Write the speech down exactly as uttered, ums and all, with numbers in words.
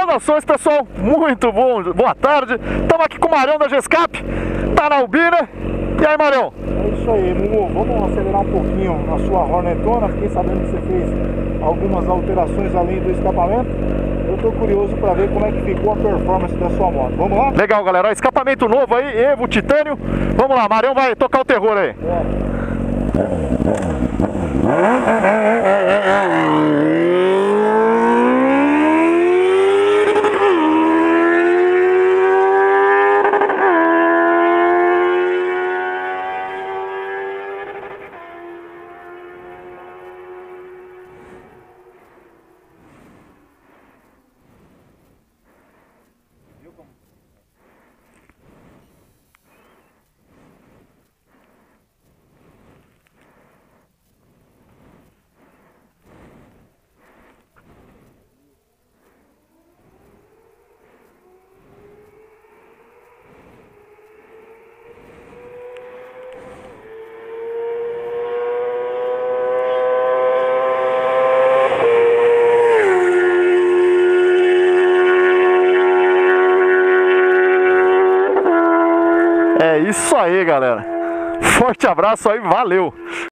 Saudações, pessoal, muito bom, boa tarde. Estamos aqui com o Marião da Gescap, tá na Albina. E aí, Marião? É isso aí, Mumu, vamos acelerar um pouquinho a sua Hornetona. Fiquei sabendo que você fez algumas alterações além do escapamento. Eu tô curioso para ver como é que ficou a performance da sua moto. Vamos lá? Legal, galera, escapamento novo aí, Evo Titânio. Vamos lá, Marião vai tocar o terror aí. É. É isso aí, galera. Forte abraço aí, valeu!